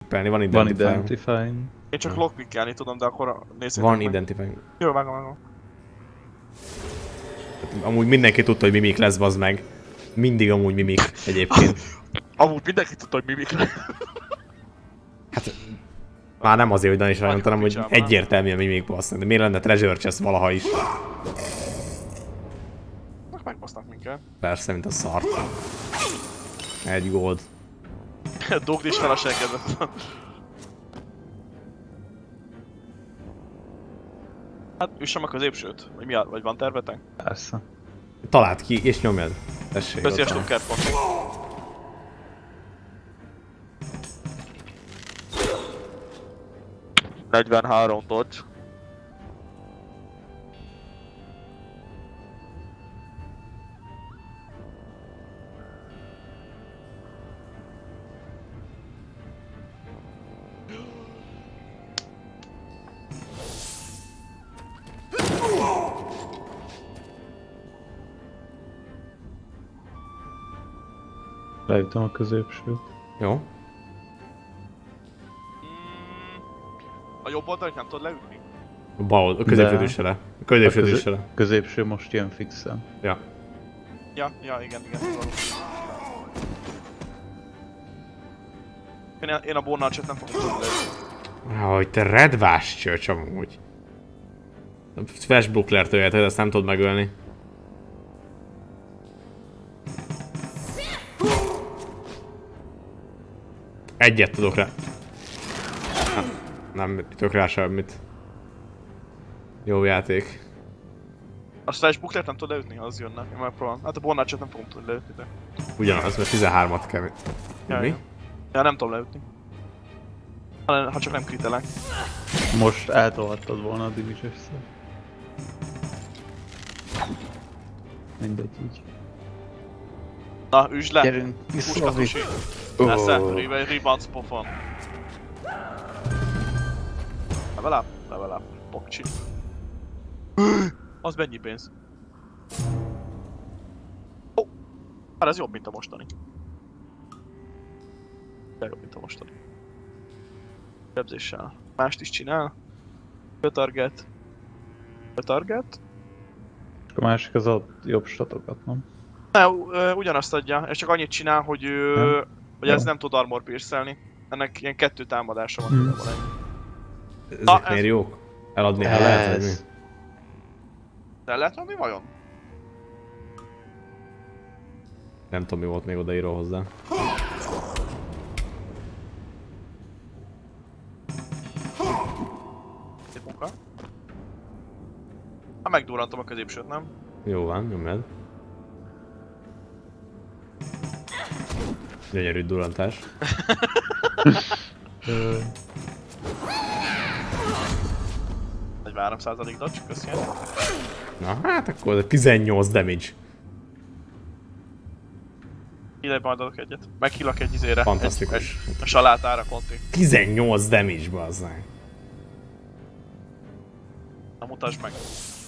Van Identifying. Én csak lockpickelni tudom, de akkor nézzétek Van meg. Identifying. Jó, vágom. Amúgy mindenki tudta, hogy mimik lesz, bazd meg. Mindig amúgy mimik egyébként. Amúgy mindenki tudta, hogy mimik lesz. Hát... Már nem azért, hogy Dan is rájön, hanem hogy picsában. egyértelműen mimik, bassz. De miért lenne Treasure Chest valaha is? Megbasznak minket. Persze, mint a szar. Egy gold. Dugd is fel a seggedet. Hát üssem a középsőt? Vagy mi a... vagy van tervetek? Persze. Találd ki és nyomjad. Tessék. Köszi a ott van. stukkerpot. ...43 dodge. Leütöm a középsőt. Jó. A jobb oldalit nem tudod leütni? A középsőt is le. A középsőt is le. Középső most jön fixen. Ja. Ja, igen, tudom. Én a Bornalcsot nem fogom tudni leütni. Hogy te redvás csöcs amúgy. Flash Buckler tőled, ezt nem tudod megölni. Egyet tudok rá. Nem tudok rá semmit. Jó játék. A Slash Booklert nem tudod leütni, az jönne. Én megpróbálom. Hát a Bornalcsot nem fogom tudni leütni, de... Ugyanaz, mert 13-at kell. Mi? Ja, nem tudom leütni. Ha csak nem kritelek. Most eltolhattad volna a Division-szel. Mindegy így. Na, üsd le! Gyerünk, Puskatusi! Persze, rebounds pofon. Level up, pokcsi. Az mennyi pénz? Ó! Hát ez jobb, mint a mostani. De jobb, mint a mostani. Sebzéssel. Mást is csinál. Target. A másik az a jobb statokat, nem? Ne, ugyanazt adja, és csak annyit csinál, hogy hogy ez nem tud armor pierce-elni. Ennek ilyen 2 támadása van igazából ennyi. Ezek miért jók? Eladni el lehet, vagy mi? De lehet adni vajon? Nem tudom, mi volt még odaíró hozzá. Szép munka. Hát megdurrantom a középsőt, nem? Jó van, nyomjad. Gyönyörű durrantás. Egy 3% dodge, köszönöm. Na hát akkor 18 damage. Ide majd adok egyet. Meghillak egy izére. Fantasztikus. A salátára, Conti. 18 damage, bazzánk. Na mutasd meg.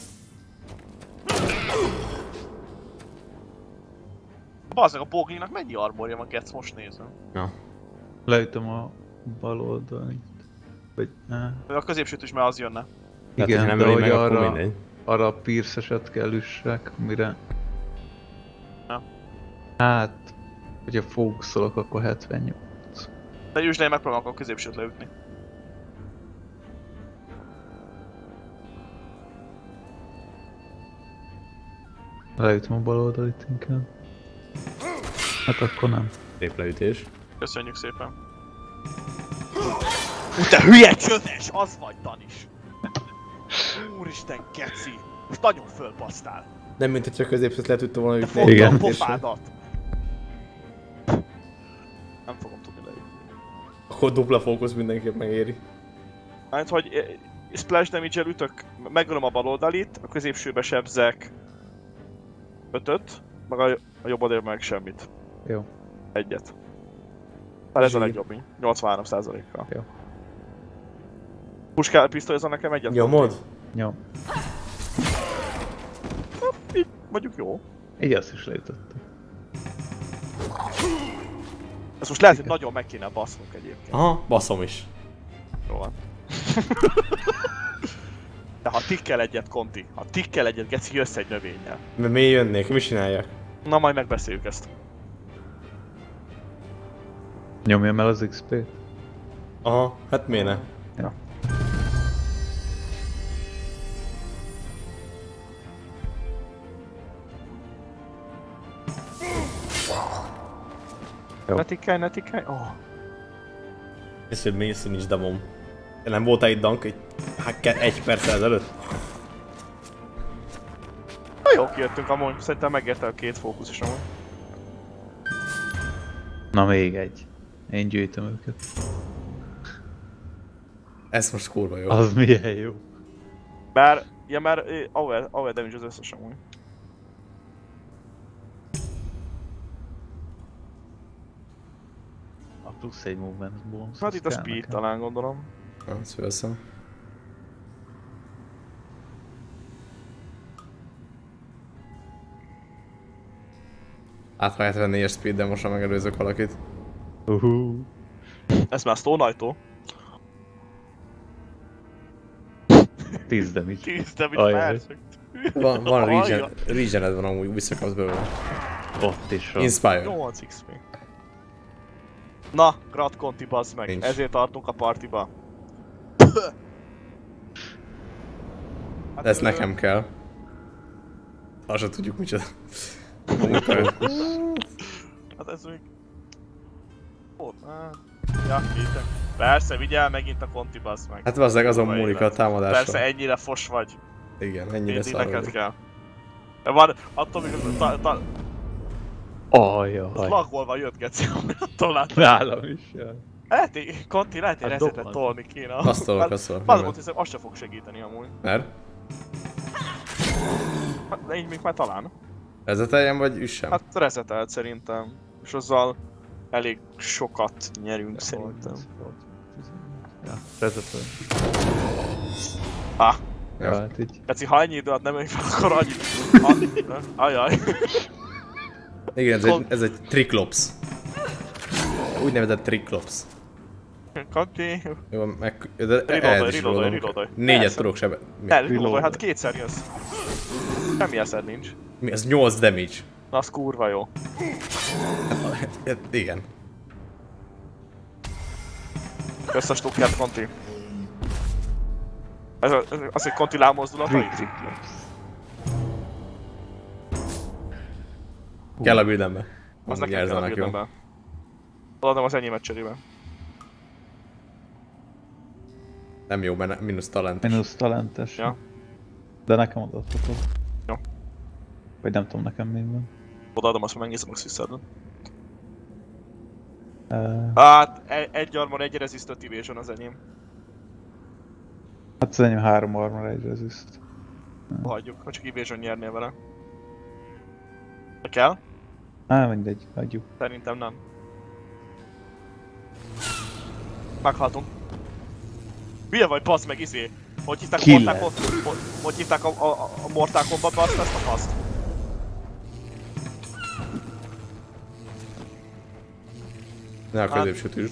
Bazzeg, a Boglinak mennyi armorja van, Getsz, most nézem. Na. Leütöm a bal oldalit. Vagy ne. A középsőt is, mert az jönne. Igen, Igen, nem de öli hogy meg, akkor arra, mindegy. arra a pierce-eset kell üssek, mire... Ja. Hát... Hogyha fókuszolok, akkor 78. De üsd le, én megpróbálok a középsőt leütni. Leütöm a bal oldalit inkább. Hát akkor nem. Szép leütés. Köszönjük szépen. Te hülye csöves, az vagy, Danis! Úristen, geci! Most nagyon fölbasztál! Nem mint hogyha középsőt le tudta volna Te ütni. fogd a Igen. pofádat! Nem fogom tudni leütni. Akkor dupla fókusz mindenképp megéri. Hát, hogy splash damage-el ütök, megölöm a bal oldalit, a középsőbe sebzek 5-öt, meg a jobb oldalra meg semmit. Jó. Egyet. Hát ez a Zsír. legjobb, 83%-kal. Jó. Puskál, pisztolyozza nekem egyet? Nyomod? Jó. Így mondjuk jó. Így azt is leütöttem. Ezt most lehet, hogy nagyon meg kéne basznunk egyébként. Aha, baszom is. Jó van. De ha tikkel egyet, Conti, ha tikkel egyet, geci, jössz egy növényel. De mi jönnék? Mi csinálják? Na majd megbeszéljük ezt. Nyomjam el az XP-t? Aha, hát miért ne? Ja. Jó. Ne tikkelj, ne tikkelj. Oh. Ez, hogy mész, nincs demom. Te nem voltál itt Dank egy perc ezelőtt? Na jó, kijöttünk amúgy. Szerintem megérte a 2 fókusz is amúgy. Na még egy. Én gyűjtöm őket. Ez most kurva jó. Az milyen jó. Mert AOE damage az összes amúgy. A plusz egy movement bonus. Hát itt a speed talán gondolom. Ezt veszem. Hát ha 74-es speed-del most megelőzök valakit. Ez már Stone ajtó. 10 damage. 10 damage Ajaj. percek. Van regened van amúgy, visszakapsz belőle. Ott is van. Inspire. 8 XP. Na, Grat Conti, bazd meg. Nincs. Ezért tartunk a partiba. Hát, Ez nekem kell. Azt sem tudjuk micsoda. Amúgy kell. Hát ez még... Ja, hittem. Persze, vigyál megint a Conti, bazd meg. Hát valószínűleg azon Kurva múlik a élet. támadásra. Persze, ennyire fos vagy. Igen, ennyire Mindig szar neked vagyok. kell. De van, attól mikor Ajaj. lagolva jött geci, attól láttam. Nálam is, jaj. Conti, lehet hogy Hát resetet dobd. tolni kéne. Azt tolok, azt tolok. Azt hiszem, az sem fog segíteni amúgy. Mert? Hát, de így még már talán. Rezeteljem vagy üssem? Hát resetelt szerintem. És azzal elég sokat nyerünk szerintem. Ja, rezetől. Ah, Ja, hát így. Geci, ha ennyi időt nem öljük fel, akkor annyit. Ajaj. Igen, ez egy triklops. Úgynevezett triklops. Conti. Jó, meg... Reloadolj. 4-et Persze. tudok sebe... Mi? Reloadolj, hát kétszer jössz. Semmi eszed nincs. Mi? Ez 8 damage. Na, az kurva jó. Hát, igen. Kösz a stukkert, Conti. Ez az egy Conti lámozdulatai? Kell a bildembe. Az nekem kell a jó. bildembe. Adom az enyémet cserébe. Nem jó, mert mínusz talent. Minusz talentes. Ja. De nekem adathatod. Jó. Vagy nem tudom nekem mi van. Odaadom, azt megnézem a Suicide-on. Uh, Hát, egy armor, egy resistant evasion az enyém. hát az enyém 3 armor, 1 resist. Hagyjuk, ha csak evasion nyernél vele. Kell? Á, mindegy, hagyjuk. Szerintem nem. Meghaltunk. Hülye vagy, bassz meg, izé! Hogy hívták a Killer. Mortal hogy hívták a Mortal Kombatba azt a faszt? Ne a középsőt üsd.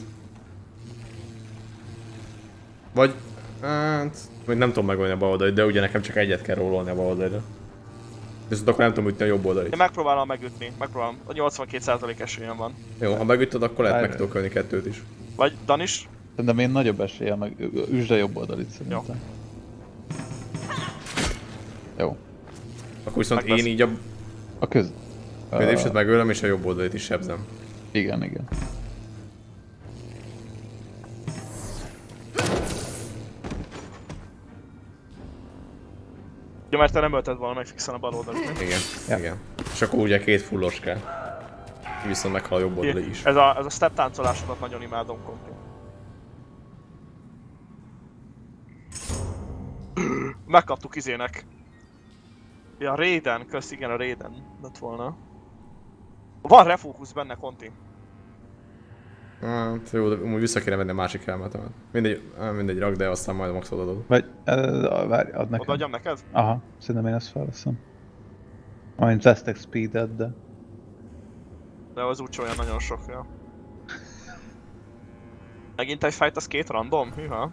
Vagy... Hát... Még nem tudom megoldani a bal oldalit, de ugye nekem csak egyet kell rólolni a bal oldalra. Viszont akkor nem tudom ütni a jobb oldalit. Én megpróbálom megütni, megpróbálom. A 82% esélyem van. Jó, ha megütöd, akkor lehet Várj. meg tudok ölni 2-t is. Vagy Danis? Szerintem én nagyobb eséllyel meg üsd a jobb oldalit szerintem. Jó. Akkor viszont Meg lesz. én így a A köz... középsőt megölöm és a jobb oldalit is sebzem. Igen, igen. Ja, mert te nem ölted volna meg fixen a bal oldalit, mi? Igen, Ja. igen. És akkor ugye 2 fullos kell. Viszont meghal a jobb oldali is. Ez a step táncolásodat nagyon imádom, Conti. Megkaptuk izének. Ja, Raiden, kösz, igen, a Raiden lett volna. Van refókusz benne, Conti. Hát jó, de amúgy vissza kéne venni a másik helmetemet. Mindegy rak, de aztán majd a maxot adod. Vagy... várj, ad nekem. Odaadjam neked? Aha, szerintem én ezt felveszem. Amint vesztek speedet, de... De az úgy olyan nagyon sok, ja. Megint egy fight, az két random? Hűha.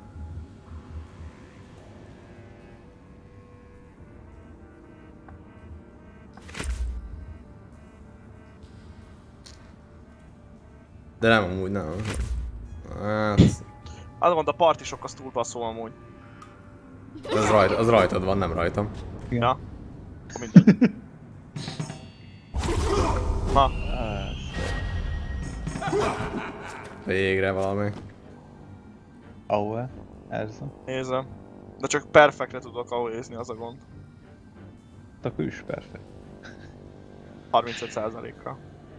De nem, amúgy nem. Hát... Azt mondom, a partisok az túl baszó amúgy. Az rajtad van, nem rajtam. Ja. Akkor mindegy. Ha. Végre valami. Aue, Erza. Nézem. De csak perfektre tudok aholézni, az a gond. Akkor is perfekt. 35%-kal.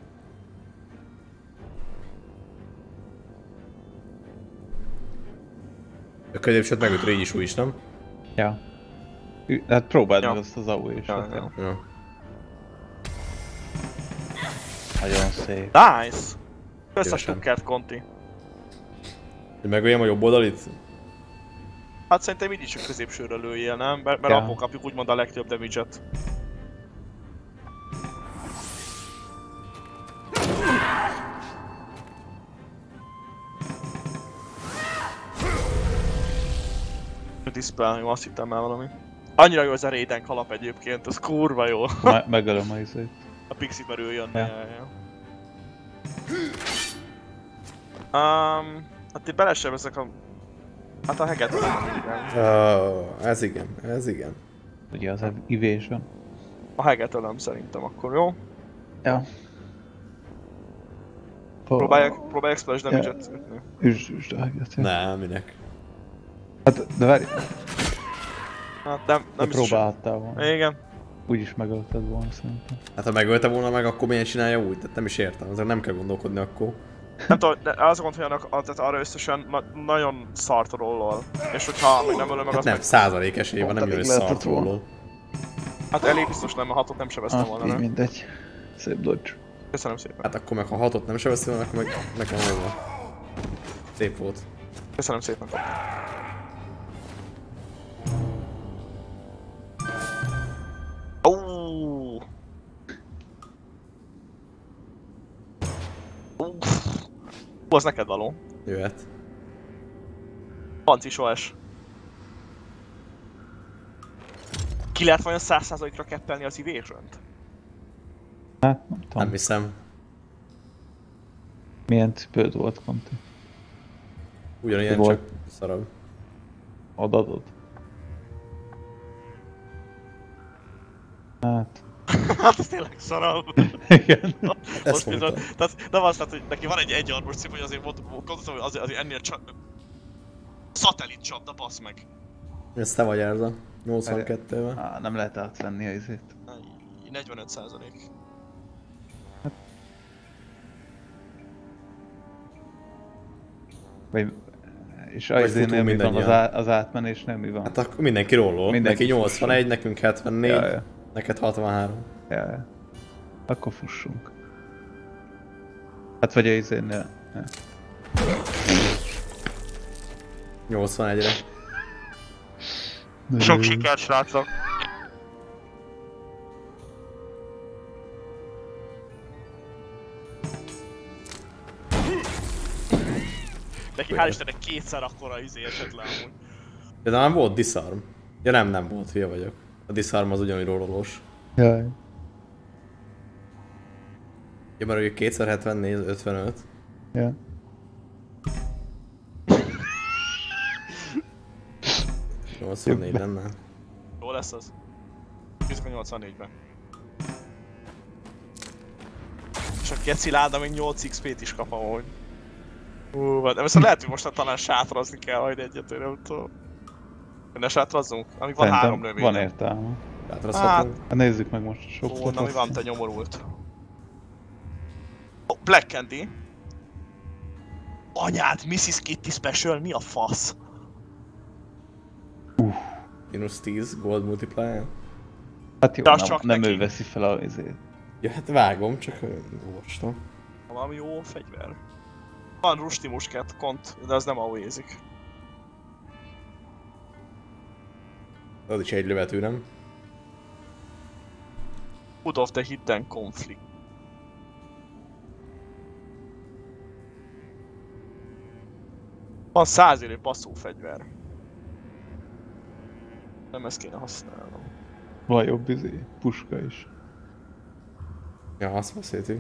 A középsőt megüt Régyisú is, nem? Ja. Hát próbáld Ja. meg azt az Aue is. Ja, ja. Ja. Nagyon szép. Nice! Kösz a Szívesen. Stuttgart Conti. Hogy megöljem a jobb oldalit? Hát szerintem így is csak középsőről lőjél, nem? Mert Ja. abból kapjuk úgymond a legtöbb damage-et. Dispel, jó, azt hittem már valami. Annyira jó az a Raiden kalap egyébként, az kurva jó. Megölöm a izét. A Pixie merül jönni. Ja. Ja. Hát itt bele sem ezek a... Hát a heget Ez igen, ez igen. Ugye az evasion. A heget ölöm szerintem akkor, jó? Ja. Próbálják splash damage-et ütni. Üsd a heget, ja. Nem, minek. Hát, de várj, Hát nem de biztos, próbáltál volna. igen. Úgyis megölted volna szerintem. Hát ha megölte volna meg, akkor miért csinálja úgy? Tehát nem is értem, azért nem kell gondolkodni akkor. Nem tudom, de az a gond, hogy tehát arra összesen nagyon szart rollol. És hogyha még nem ölöm meg, Hát az nem, meg... százalék esélye van, nem Pont jön elég szart lehetett volna. róla. Hát elég biztos nem, a hatot nem sebeztem volna, Így nem? mindegy. Szép dodge. Köszönöm szépen. Hát akkor meg ha hatot nem sebezte volna, akkor meg nekem volna. Szép volt. Köszönöm szépen. Az neked való. Jöhet. Pancis OS. Ki lehet vajon 100%-ra keppelni az evasion-t? Hát, nem tudom. Nem hiszem. Milyen cipőd volt, Conti? Ugyanilyen, Volt. csak szarabb. Adod. Hát... Hát ez tényleg szarabb. Igen. Ezt Most bizony, mondtam. tehát nem azt hogy neki van egy armor cip, hogy azért gondoltam, hogy azért ennél szatellit csapda, bassz meg. Ez te vagy Erza. 82-vel. Á, nem lehet átvenni a izét. 45%. Vagy... És Vagy azért nem mi van mindannyian. az átmenés, nem mi van. Hát akkor mindenki rollol. Mindenki Neki 81, nekünk 74, Ja. neked 63. Ja. Akkor fussunk. Hát vagy a izénél. Ja. 81-re. Sok sikert, srácok! Neki hál' Istennek kétszer akkora esett le amúgy. De nem volt disarm. Ja nem volt, hülye vagyok. A disarm az ugyanúgy rollolós. Jaj. Ja, mert ugye 274, 55. Ja. Ja. 84 lenne. Jó lesz az. Bízok a 84-ben. És a geci láda még 8 XP-t is kap amúgy. De viszont lehet, hogy most talán sátrazni kell majd egyet, én nem tudom. Ne sátrazzunk? Amíg van Szerintem 3 növény. van értelme. Átraszhatunk. Hát nézzük meg most sok Ó, na mi van, te nyomorult? Oh, Black Candy. Anyád, Mrs. Kitty Special, mi a fasz? Minus 10 gold multiplier. Hát jó, De az nem, csak nem neki. ő veszi fel a izét. Ja, hát vágom, csak olvastam. Valami jó fegyver. Van Rusty Musket, kont, de az nem AOE-zik. Az is egy lövető, nem? Hood of the Hidden Conflict. Van 100 élő basszófegyver. Nem ezt kéne használnom. Van jobb puska is. Ja, azt beszéltük.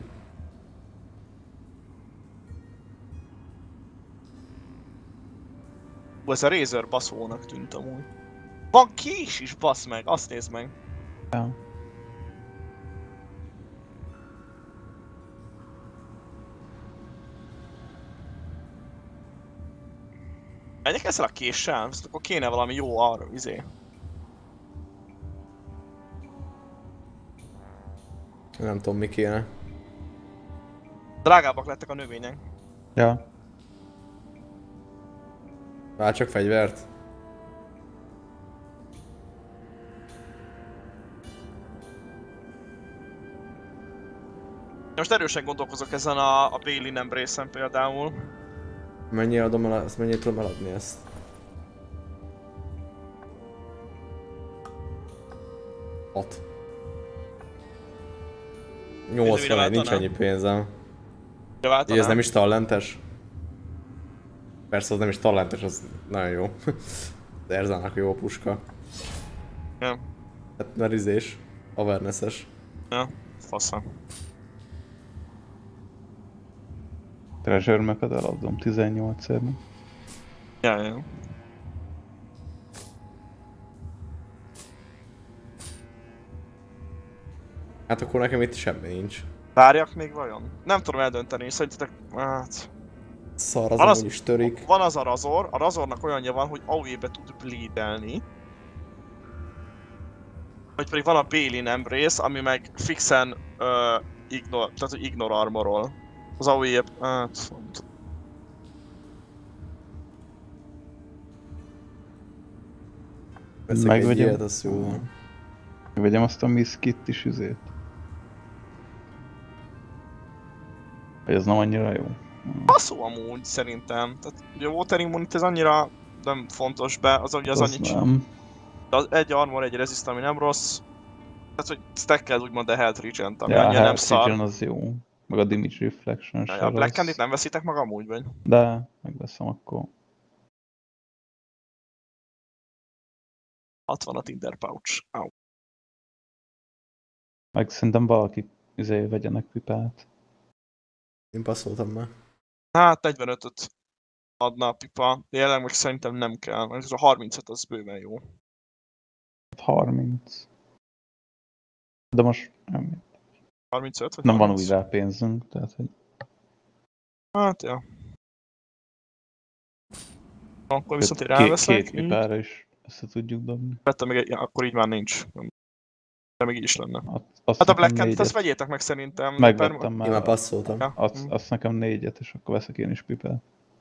Ez a Razer baszónak tűnt amúgy. Van kés is, basz meg, azt nézd meg. Ja. Menjek ezzel a késsel? Akkor kéne valami jó arra, Nem tudom mi kéne. Drágábbak lettek a növények. Ja. Vár csak fegyvert. Most erősen gondolkozok ezen a Balin Embrace-en például. Mennyire adom el, ezt mennyire tudom eladni ezt? 6. 81, nincs annyi pénzem. Így ez nem is talentes? Persze az nem is talentes, az nagyon jó. Az Erzának jó a puska. Ja. Hát merizés, awareness-es. Ja, faszom. Treasure Mech-et eladom 18-szernek. Ja. Hát akkor nekem itt semmi nincs. Várjak még vajon? Nem tudom eldönteni, szerintetek... Hát... Szar az amúgy is törik. Van az a Razor, a Razornak olyanja van, hogy AOE-be tud bleedelni. Vagy pedig van a Balin Embrace, ami meg fixen tehát hogy ignore armorol. Az AOE... Hát... Veszek egy ilyet, az jó van. Vegyem azt a Miss Kit is üzét. Vagy ez nem annyira jó? Baszó amúgy szerintem. Tehát ugye a Water Immunity ez annyira nem fontos be, az ugye az annyi nem. Az egy armor, egy resist, ami nem rossz. Tehát hogy stackeld úgymond a health regen-t, ami Ja, annyira nem szar. Regen az jó. Meg a damage reflection Ja, a Black Candy-t nem veszitek meg amúgy, vagy? De, megveszem akkor. 60 a Tinder pouch. Au. Meg szerintem valaki vegyenek pipát. Én passzoltam már. Hát 45-öt adna a pipa, de jelenleg most szerintem nem kell, mert ez a 35 az bőven jó. 30. De most nem, 35 vagy nem van 30? úgy rá pénzünk, tehát hogy... Hát, ja. Akkor viszont én ráveszek. Két pipára is össze tudjuk dobni. Vettem még egy, ja, akkor így már nincs. De még így is lenne. Azt Hát a Black Candy-t azt vegyétek meg szerintem. Megvettem már. Én már passzoltam. Ja. Azt nekem 4-et, és akkor veszek én is pipát.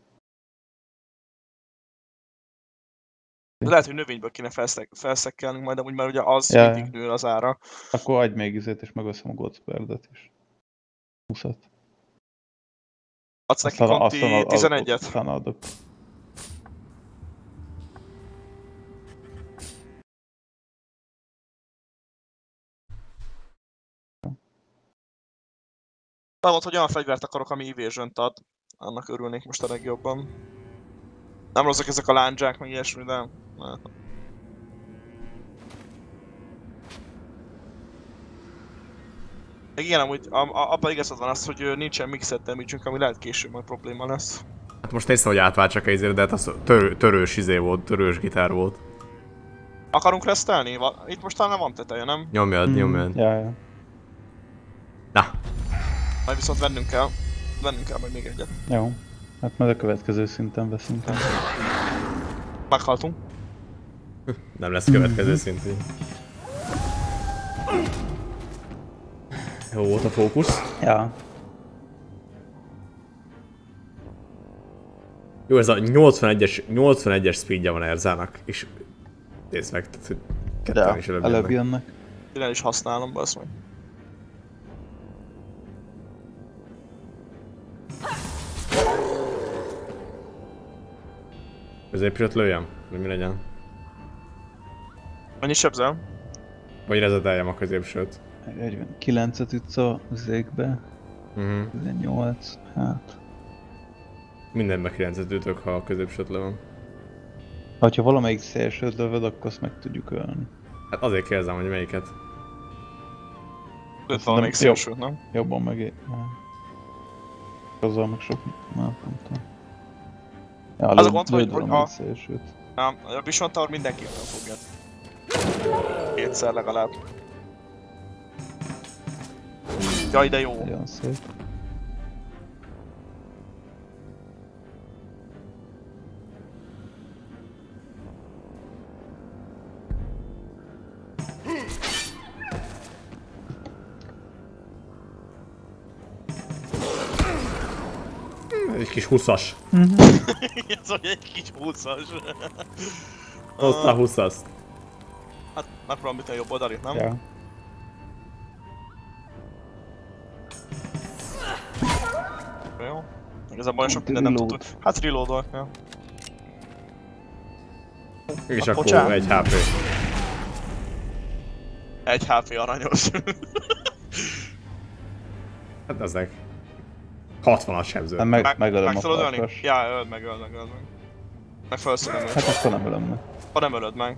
De lehet, hogy növényből kéne felszekkelnünk majd, amúgy már ugye az mindig nő az ára. Akkor adj még izét, és megveszem a Godspeardet is. 20-at. Adsz neki Conti 11-et? Aztán adok. Mondod, hogy olyan fegyvert akarok, ami evasion-t ad. Annak örülnék most a legjobban. Nem rosszak ezek a lándzsák, meg ilyesmi, de... Igen, amúgy abban igazad van az, hogy nincsen mixed damage-ünk, ami lehet később majd probléma lesz. Hát most néztem, hogy átváltsak ezért, de hát az törős izé volt, törős gitár volt. Akarunk resztelni? Itt most talán van teteje, nem? Nyomjad. Ja. Na. Majd viszont vennünk kell majd még egyet. Jó. Hát majd a következő szinten veszünk el. Meghaltunk. Nem lesz következő szintű. Jó volt a fókusz. Ja. Jó, ez a 81-es speedje van Erzának, és nézd meg, tehát, hogy ketten is előbb jönnek. Én is használom, basz meg. Középsőt lőjem? Vagy mi legyen? Annyi sebzel? Vagy rezeteljem a középsőt? 9-et ütsz a zékbe. 18, hát... Mindenbe 9-et ütök, ha a középsőt lövöm. Ha valamelyik szélsőt lövöd, akkor azt meg tudjuk ölni. Hát azért kérdezem, hogy melyiket. Lőtt valamelyik szélsőt, nem? Jobban meg... Azzal meg sok... Nem tudom. Ja, az a gond, hogy a szélsőt. A Vision Tower mindenképpen fogja. Kétszer legalább. Jaj, de jó! Nagyon szép. Egy kis 20-as. Ez olyan egy kis 20-as. Ott a 20-as. Hát megpróbálom mit a jobb oldalit, nem? Ja. Jó. Igazából sok minden nem tudtuk. Hát reload-ol, ja. És akkor bocsánat. 1 HP. 1 HP aranyos. Hát ezek 60-as sebző. Megölöm a farkas. Ja, öld meg. Meg felszülöm őt. Hát akkor nem ölöm meg. Ha nem ölöd meg.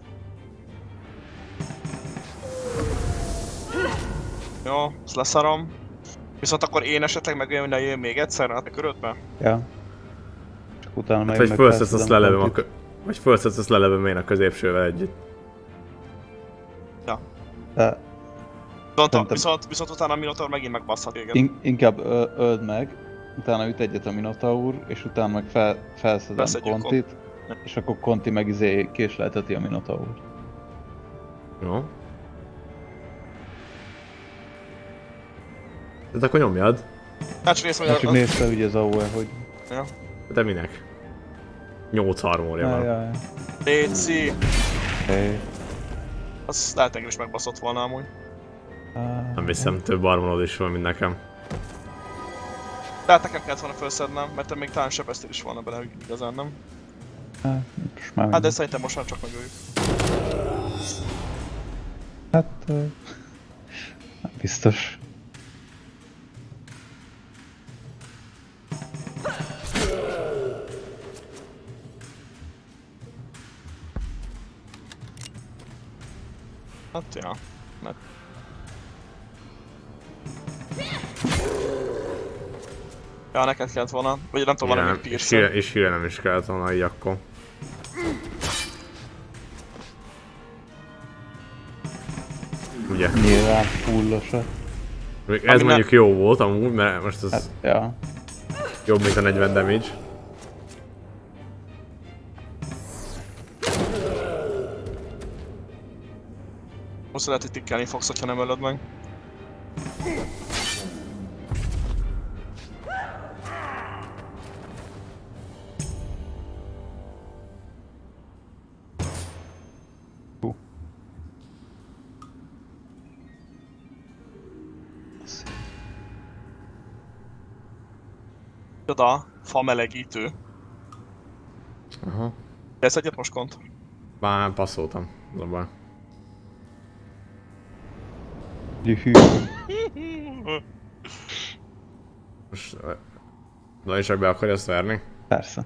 Jó, ezt leszarom. Viszont akkor én esetleg megölöm még egyszer, hát körölt be? Ja. Csak utána meg vagy fölszedsz azt lelövöm vagy fölszedsz azt lelövöm én a középsővel együtt. Ja. De... Viszont utána a Minotaur megint megbasszhat téged. Inkább öld meg, utána üt egyet a Minotaur, és utána meg felszedem Contit, és akkor Conti meg késlelteti a Minotaur. Jó. De akkor nyomjad. Hát csak nézd ugye az AOE, hogy... Ja. De minek? 8 armorja van. Léci! Azt lehet engem is megbaszott volna amúgy. Nem hiszem, több armorod is van, mint nekem. Tehát nekem kellett volna felszednem, mert még talán sebeztél is volna bele, hogy igazán nem. Hát de szerintem most már csak megöljük. Hát... biztos. Hát ja, mert... Ja, neked kellett volna, vagy nem tudom, valami piercing. És hülye nem is kellett volna így akkor. Ugye? Nyilván fullosa. Ez mondjuk jó volt amúgy, mert most az... Hát, ja. Jobb, mint a 40 damage. Most lehet, hogy tikkelni fogsz, hogyha nem ölöd meg. Oda, fa melegítő. Aha. Ez egyet most kont? Már passzoltam, az a baj. Most... Lani csak be akarja ezt verni? Persze.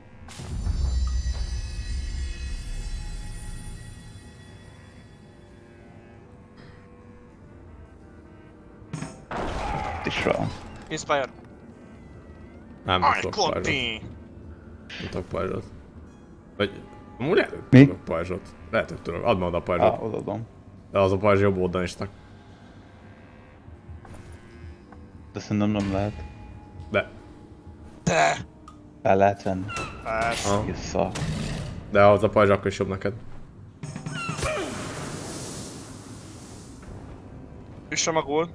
Itt is van. Inspire. Nem tudok pajzsot. Nem tudok pajzsot. Vagy... Amúgy lehet, hogy tudok pajzsot. Lehet, hogy tudok. Add meg oda a pajzsot. Odadom. De az a pajzs jobb oldanisnak. De szerintem nem lehet. De. De! El lehet venni. Persze. Vissza. De az a pajzs akkor is jobb neked. Üssem a gól.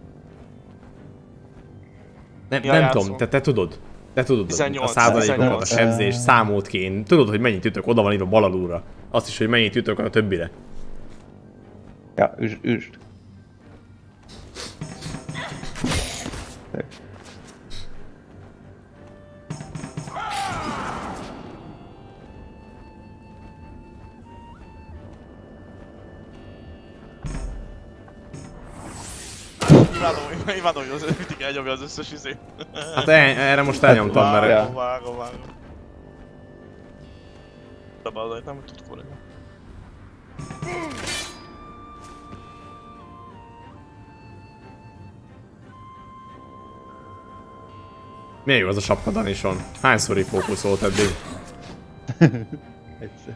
Nem tudom, te tudod. Te tudod 18, a százalékokat, a sebzés, számolt ki, én tudod, hogy mennyit ütök, oda van írva bal alulra. Azt is, hogy mennyit ütök a többire. Ja, üsd. Imádom, hogy az mindig elnyomja az összes izét. Hát erre most elnyomtam, mert... Vágom. De baldajt nem tudtuk volna. Milyen jó az a sapka Danison? Hányszor fókuszolt eddig? Egyszer.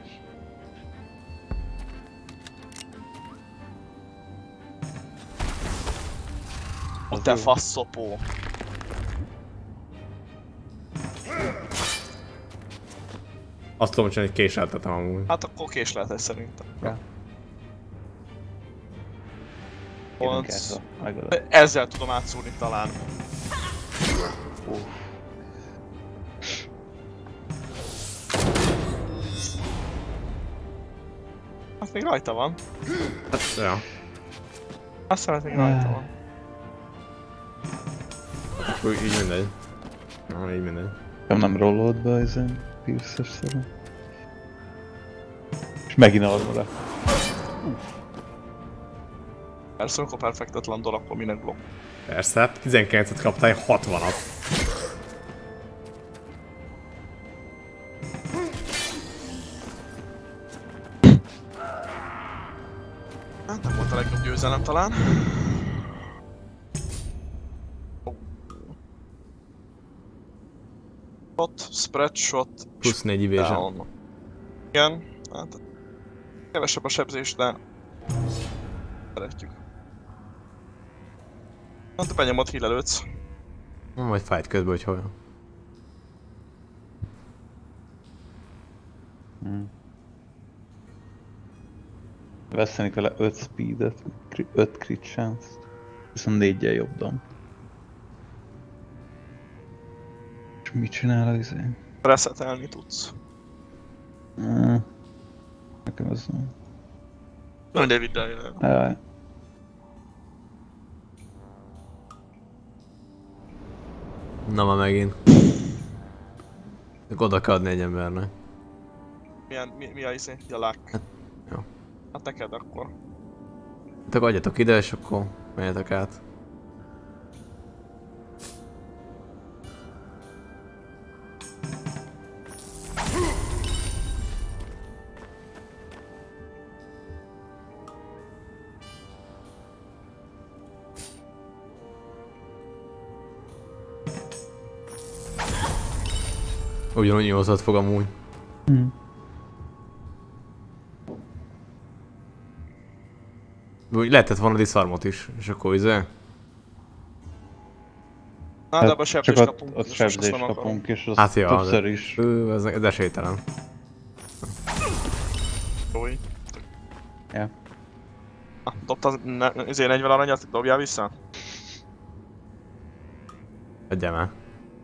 Te faszopó. Azt tudom csinálni, hogy késeltetem amúgy. Hát akkor késleltes szerintem. Ja. Ezzel tudom átszúrni talán. Hát még rajta van. Hát, ja. Azt hiszem, még rajta van. Így mindegy. Így mindegy. Nem rollolt be ezen Pierce-es szerint. És megint armora. Persze, amikor perfektet landol, akkor minek blokk. Persze, hát 19-et kaptál, 60-at. Hát nem volt a legjobb győzelem talán. Shot, spread shot. Plusz 4 evasion. Igen, hát kevesebb a sebzés, de szeretjük. Hát te benyomod, hílelődsz. Majd fight közben, hogy hol. Vesztenik vele 5 speedet, 5 crit chance, viszont 4-jel jobb dom. És mit csinál az izé? Resetelni tudsz. Nekem ez nem. Nem, de vidd el. Na ma megint. Oda kell adni egy embernek. Mi a izé? A luck? Hát, jó. Hát neked akkor. Hát akkor adjatok ide és akkor menjetek át. Ugyanúgy 8-at fog amúgy. Lehetett volna diszarmot is, és akkor izé? Na, de abban sebzést kapunk. Ott sebzést kapunk, és az hát ja, többször is. Ez esélytelen. Jó így. Ja. Dobtad izé 40 aranyat, dobjál vissza? Adjál már.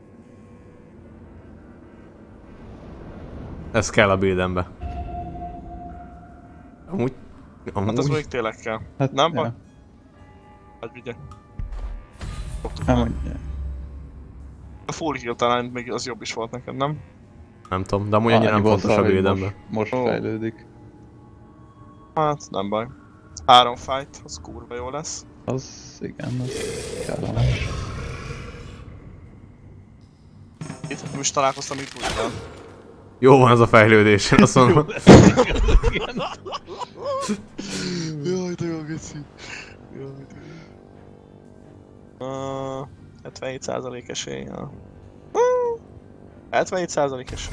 Ez kell a buildembe. Amúgy... Hát az még tényleg kell. Hát, nem baj? Hagyj vigye. Nem mondja. A full heal talán még az jobb is volt neked, nem? Nem tudom, de amúgy annyira nem fontos a buildembe. Most fejlődik. Hát nem baj. 3 fight, az kurva jó lesz. Az igen, az kellemes. Itt nem is találkoztam itt újra. Jó van ez a fejlődés, azt mondom. Jaj, de jó geci. 77% esély. 77% esély.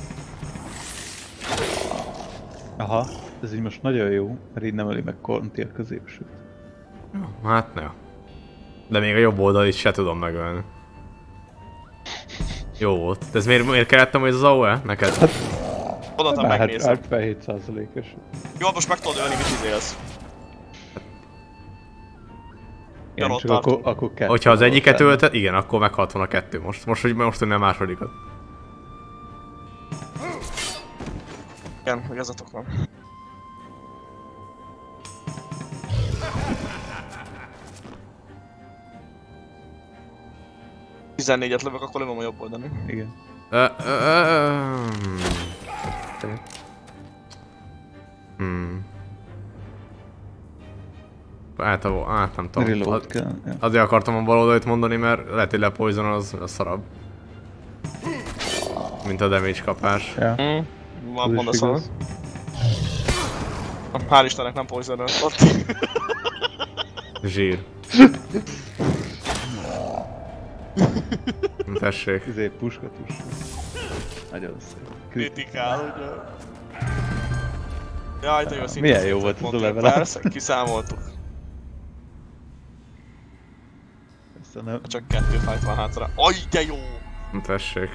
Aha, ez így most nagyon jó, mert így nem öli meg Conti a középsőt. Hát ne. De még a jobb oldal is se tudom megölni. Jó volt. De ez miért kellett hogy ez az AOE neked? Hát, oda megnézem. 77%-es. Jó, most meg tudod ölni, mit izélsz. Igen, csak akkor kettő. Hogyha az egyiket ölted, igen, akkor meg 62 most. Most hogy nem másodikat. Igen, igazatok van. Et lövök, akkor lövöm a jobb oldalon. Igen. Hát nem tudom. Ja. Azért akartam a bal oldalt mondani, mert lehet, hogy lepoison az szarabb. Mint a damage kapás. Ja. mondasz volna. Hál' Istennek nem poison-öl ott. Zsír. Tessék. Ezért puska. Nagyon szép. Kritikál, ugye? Jaj, de jó szintén. Milyen jó volt ez a level. Persze, kiszámoltuk. Nem. Csak 2 fight van hátra. Aj, de jó! Tessék.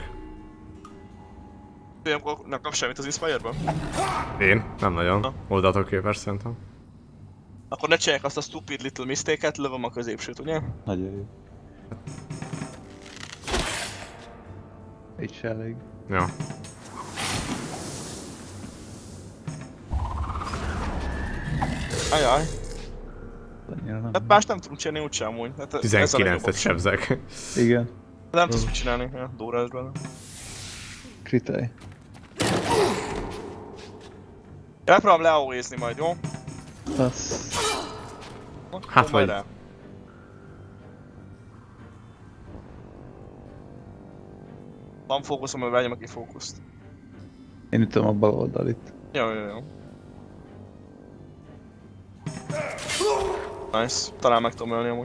Nem kap semmit az Inspire-ben? Én? Nem nagyon. Oldaltól képes szerintem. Akkor ne csinálják azt a stupid little mistake-et, lövöm a középsőt, ugye? Nagyon jó. Így se elég. Ja. Ajaj. Hát más nem tudunk csinálni úgysem amúgy. Hát 19-et sebzek. Igen. Nem tudsz mit csinálni, ja, durrás benne. Kritai. Megpróbálom leaóézni majd, jó? Azt... Hát vagy... Van fókuszom, hogy vegyem aki fókuszt. Én ütöm a bal oldalit. Jó. Nice. Talán meg tudom ölni amúgy.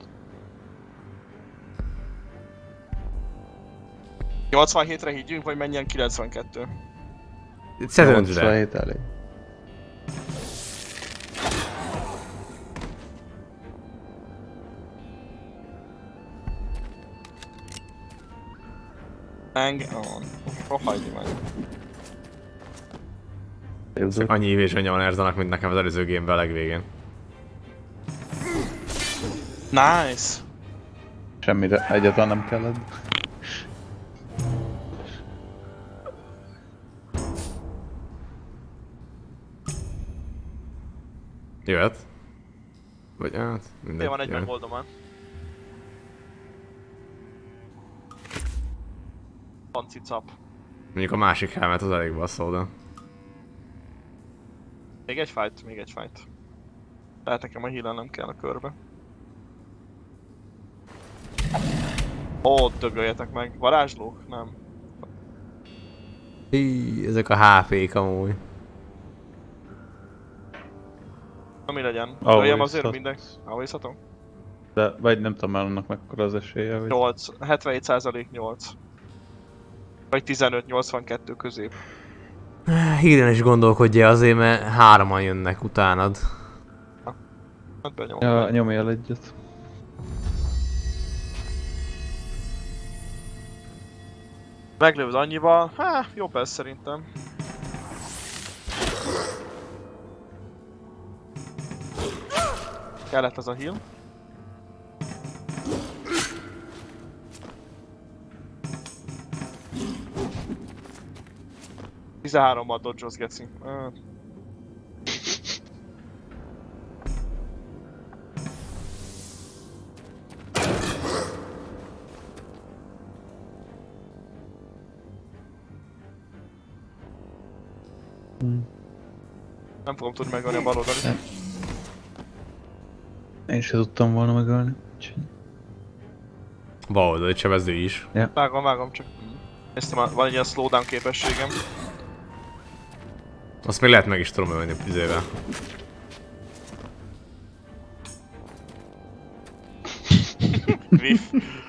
87-re higgyünk, vagy menjen 92? 87 elég. Hang on. Rohagyj meg. Annyi ívésanyja van Erzanak, mint nekem az előző gameben a legvégén. Nice! Semmire egyáltalán nem kellett. Jöhet. Vagy hát, mindegy. Van egy megoldom már. Van cicap. Mondjuk a másik helmet az elég basszol, de... Még egy fight. Lehet nekem a heal-en kell a körbe. Ó, dögöljetek meg. Varázslók? Nem. Hí, ezek a HP-k amúgy. Na mi legyen? Döljem azért mindenki. Always-hatom? De vagy nem tudom már annak mekkora az esélye, hogy... 8, 77% 8. Vagy 15-82 közép. Híren is gondolkodja azért, mert 3-an jönnek utánad. Hát benyomom. Ja, nyomj el egyet. Meglövöd annyival, jobb ez szerintem. Kellett az a heal. Ban dodge-oz, geci. Nem fogom tudni megölni a bal oldalit. Én se tudtam volna megölni. Bal oldalit sebező is. Ja. Vágom, csak néztem, van egy ilyen slowdown képességem. Azt még lehet meg is tudom ölni izével. Griff.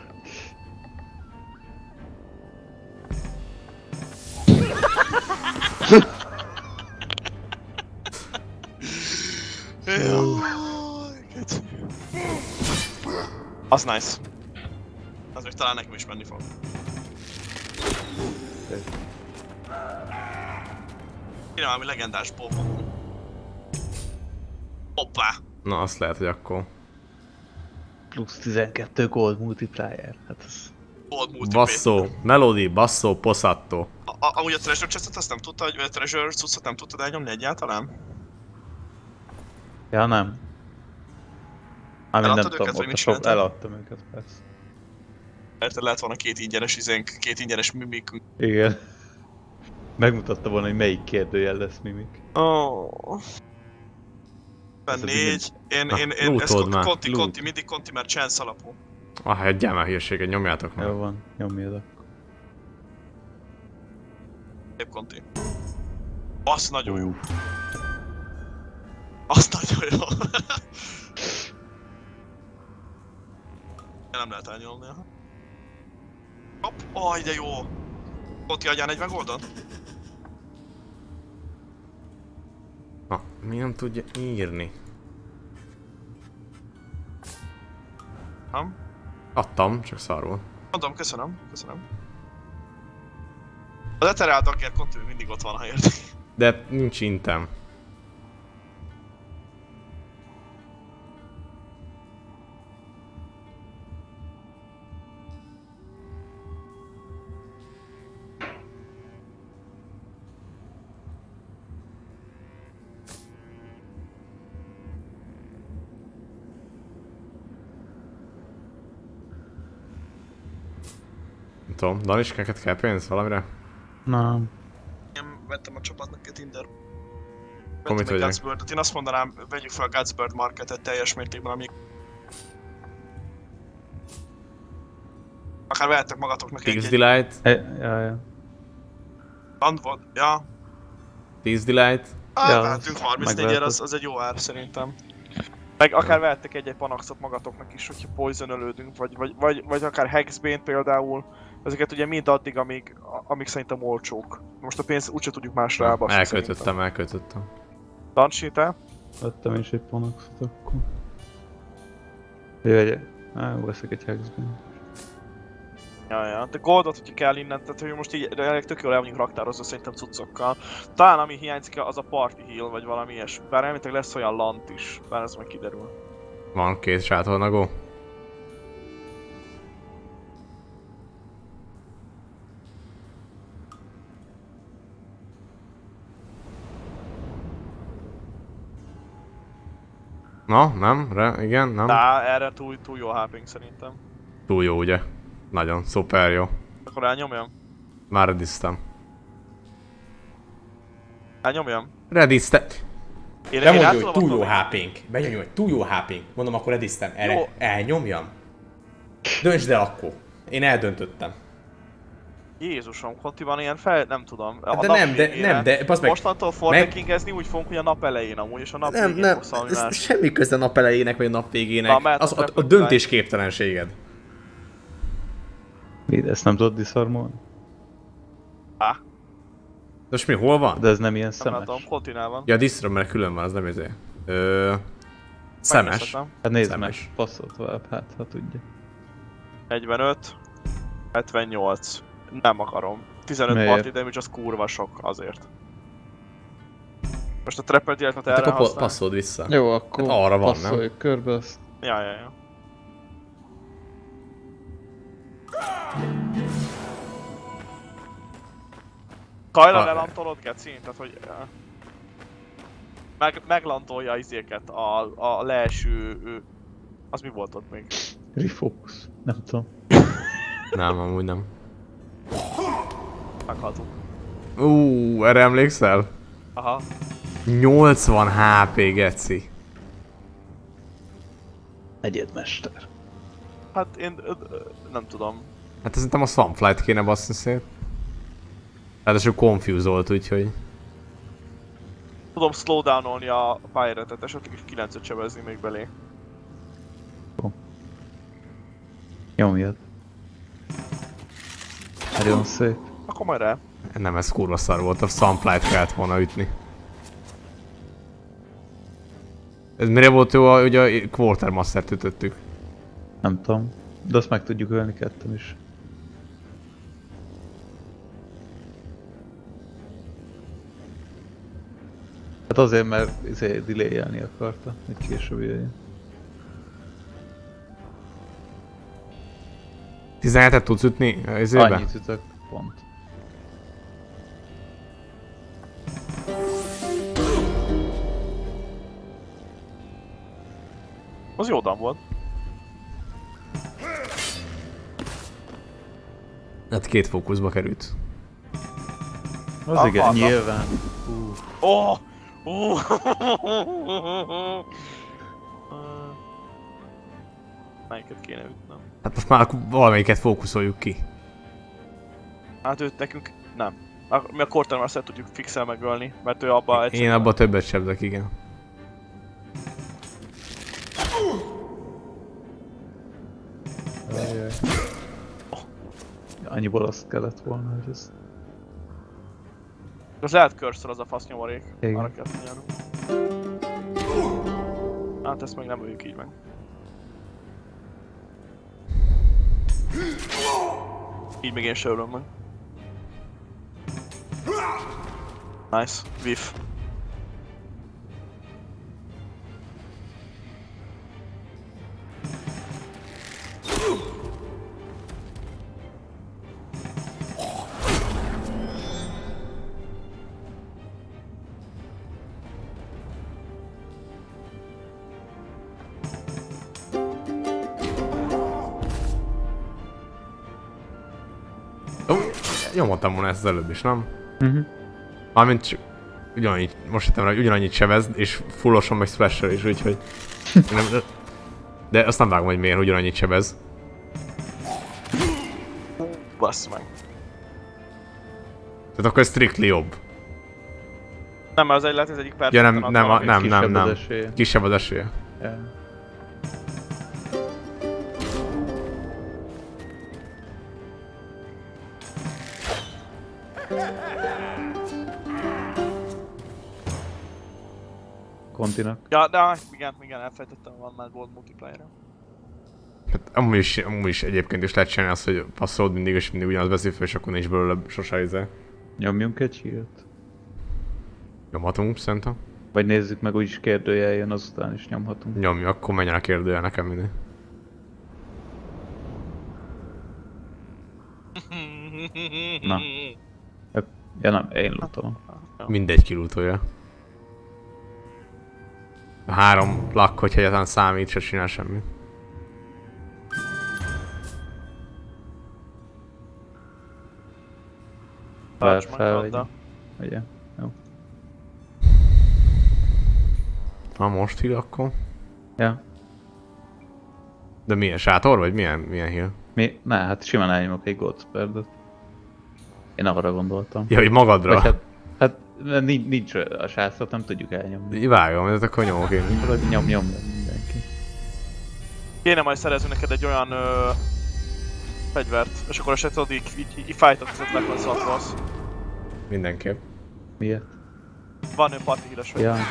Az nice. Az még talán nekem is menni fog. Kéne valami legendás pompom. Hoppá! Na azt lehet, hogy akkor... Plusz 12 gold multiplier, hát ez... Gold multiplier. Basszó, Melody, basszó, poszatto. Amúgy a treasure chestet azt nem tudta, hogy a treasure cuccot nem tudtad elnyomni egyáltalán? Ja, nem. Eladtad őket, vagy mit csináltad? Eladtam őket, persze. Érted, lehet volna két ingyenes mimik. Igen. Megmutatta volna, hogy melyik kérdőjel lesz mimik. Oh. 4. Conti, mindig Conti, mert chance alapú. Hagyjál már hírséget, nyomjátok meg. Jó van, nyomjad akkor. Épp Conti. Az nagyon jó. Az nagyon jó. Nem lehet elnyomni, aha. Hopp, oh, de jó. Ott adjál egy megoldod? Ha, mi nem tudja írni? Nem? Adtam, csak szarul. Mondom, köszönöm. Az Ethereal Dagger Continue mindig ott van, ha érti. De nincs intem. Nem tudom, Daniskákat kell pénz valamire? Nem. Én vettem a csapatnak egy Tinder. Akkor mit vegyek? Gutsbird-et. Én azt mondanám, vegyük fel a Gutsbird marketet teljes mértékben, amíg... Akár vehettek magatoknak X Delight. Ja. Landvod, ja. X Delight. Vehetünk 34-ért, az egy jó ár szerintem. Meg akár vehettek egy Panaxot magatoknak is, hogyha poison-ölődünk, vagy akár Hexbane például. Ezeket ugye mind addig, amíg szerintem olcsók. Most a pénzt úgyse tudjuk másra elbaszni. Elköltöttem. Dancsi, te? Vettem is egy Panaxot akkor. Jöjjj, veszek egy Hexbane. Ja, de Goldot, hogyha kell innen, tehát hogy most így tök jól el vagyunk raktározva szerintem cuccokkal. Talán ami hiányzik az a Party Heal, vagy valami ilyesmi. Bár elméletileg lesz olyan lant is, bár ez meg kiderül. Van 2 sátornagó. Na, nem? Igen, nem? Erre túl jó HP-nk szerintem. Túl jó, ugye? Nagyon, szuper jó. Akkor elnyomjam? Már rediztem. Elnyomjam? Rediztem. Nem mondja, hogy túl jó HP-nk. Benyomja, hogy túl jó HP-nk. Mondom, akkor rediztem. Erre elnyomjam? Döntsd el akkor. Én eldöntöttem. Jézusom, Konti van ilyen nem tudom. De nem, basz meg. Mostantól fordekingezni úgy fogunk, hogy a nap elején amúgy, és a nap végén fogsz valami más. Semmi köze a nap elejének, vagy a nap végének. A döntésképtelenséged. Ezt nem tudod diszarmolni? De most mi, hol van? De ez nem ilyen szemes. Nem tudom, Kontinál van. Ja, disztra, mert külön van, az nem ezért. Szemes. Hát nézd meg, passzolt tovább, hát ha tudja. 45, 78. Nem akarom. 15 party damage az kurva sok azért. Most a trappert illetve erre akkor használ. passzold vissza. Jó, akkor hát arra van, passzoljuk körbe azt. Ja. Kajla lelantolod, Geci? Tehát, hogy... Meglantolja izéket, a leeső... Az mi volt ott még? Refocus, nem tudom. Nem, amúgy nem. Meghaltunk. Erre emlékszel? Aha. 80 HP, Geci. Egyedmester. Hát én... nem tudom. Hát szerintem a Swampflight kéne basszni szét. Ráadásul confuse volt, úgyhogy... Tudom slowdownolni a Pirate-et, esetleg is 9-et sebezni még belé. Nyomjad. Nagyon szép. Akkor majd rá. Nem, ez kurva szar volt, a Swampflight kellett volna ütni. Ez mire volt jó, hogy a Quartermastert ütöttük? Nem tudom, de azt meg tudjuk ölni ketten is. Hát azért, mert delay-elni akarta, hogy később jöjjön. 17-et tudsz ütni ezérbe? Annyit ütök, pont. Az jó dam volt. Hát 2 fókuszba került. Az igen, nyilván. Melyiket kéne ütnöm? Hát most már valamelyiket fókuszoljuk ki. Hát őt nekünk nem. Mi a Quartermaster tudjuk fixel megölni, mert ő abba Én abba többet sebzek, igen. Ajaj. Annyiból azt kellett volna, hogy ez... Az lehet Cursor az a fasznyomorék. Igen. Arra kell figyelnünk. Hát ezt meg nem öljük így meg. Így még én se ölöm meg. Nice, whiff. Nyomottam volna ezt az előbb is, nem? Mármint csak ugyanannyit, most hittem rá, hogy ugyanannyit sebez, és fullosan meg splasher is, úgyhogy... De azt nem vágom, hogy miért ugyanannyit sebez. Bassz meg. Tehát akkor ez strictly jobb. Nem, mert az egy lehet, ez egyik perc. Ja nem. Kisebb az esélye. Yeah. Kontinak. Ja, de igen, elfelejtettem, van már volt multiplayer-re. Hát amúgy is egyébként is lehet csinálni azt, hogy passzolod mindig, és mindig ugyanaz veszi föl, és akkor nincs belőle sose izé. Nyomjunk egy hírt? Nyomhatunk, szerintem. Vagy nézzük meg, úgyis kérdőjel jön, azután is nyomhatunk. Nyomja, akkor menjen a kérdőjel nekem mindig. Na. Ja nem, én lootolom. Mindegy kilútolja. A 3 lakk, hogyha egyáltalán számít, se csinál semmit. Felvegy. Ugye? Jó. Ha most híl akkor? Ja. De milyen sátor vagy milyen híl? Mi? Ne, hát simán elnyomok egy gold sperdot. Én arra gondoltam. Ja, hogy magadra? Vagy hát nincs a sászat, nem tudjuk elnyomni. Vágom, ez akkor nyomok én. Nyomja mindenki. Kéne majd szerezni neked egy olyan fegyvert, és akkor esetleg tudod így fightot az weapons boss. Mindenképp. Miért? Van ő parti híres vagy. Ja.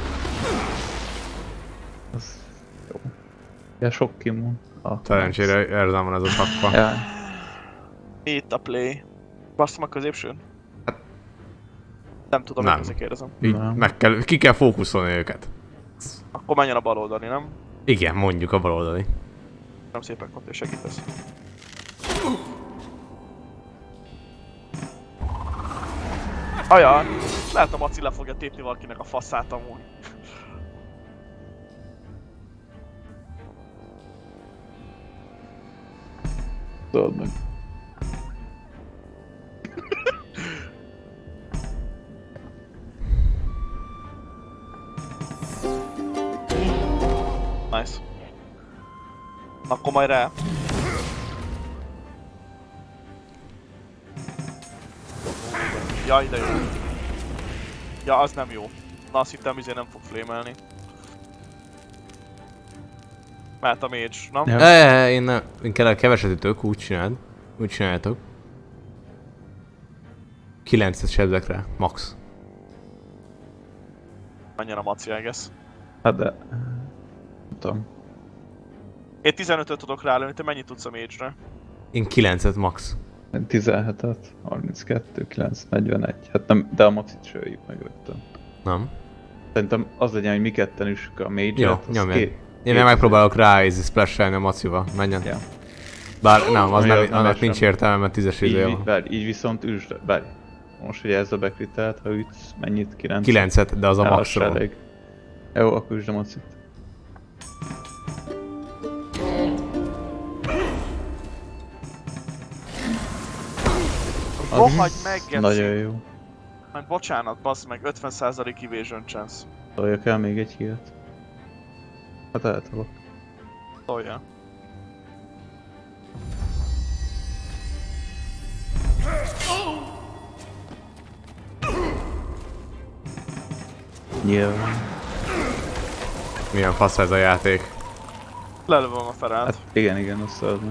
Az jó. Ja, sok kimon. Szerencsére Erzán van ez a sakva. Ja. Itt a play. Basztam a középsőn? Nem tudom, nem. hogy ezek kérdezem. Így ki kell fókuszolni őket. Akkor menjen a baloldali, nem? Igen, mondjuk a baloldali. Nem szépen Konti, segítesz. Ajaj! Lehet a Maci le fogja tépni valakinek a faszát amúgy. Tudod meg. Nice. Akkor majd rá. Ja, ide jó. Ja, az nem jó. Na, azt hittem, izé nem fog flamelni. Mehet a mage, nem? Ja. Én keveset ütök, úgy csináljátok. 9-et sebzek rá, max. Menjen a Maci, I guess. Hát de... Nem tudom. Én 15-öt tudok rálőni, te mennyit tudsz a mage-re? Én 9-et max. 17-et, 32, 9, 41. Hát nem, de a maxit se öljük meg rögtön. Nem. Szerintem az legyen, hogy mi ketten üssük a mage-et. Jó, nyomjad. Én megpróbálok rá splashelni a Macival, menjen. Ja. Bár nem, az nem, annak nincs értelme, mert 10-es izé van. Így viszont üsd, bárj. Most ugye ez a bekritelt, ha ütsz, mennyit? 9? 9-et, de az a maxról. Jó, akkor üsd a Macit. Rohagy meg, Geci! Nagyon jó. Majd bocsánat, bassz meg, 50% evasion chance. Toljak el még egy hírt. Hát eltolok. Tolja. Nyilván. Milyen fasz ez a játék? Lelövöm a Ferát. Hát igen, azt szólod.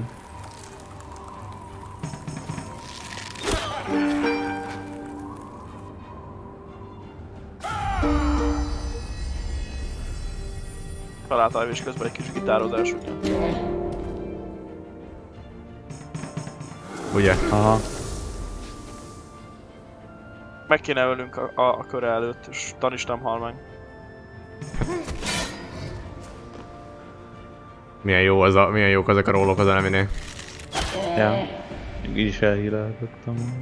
Felálltál és közben egy kis gitározás ugyan. Ugye? Aha. Meg kéne ölnünk a köre előtt, és Tanis nem hal meg. Milyen jók azok a rólok az eneminél. Ja. Így is elhíráltattam.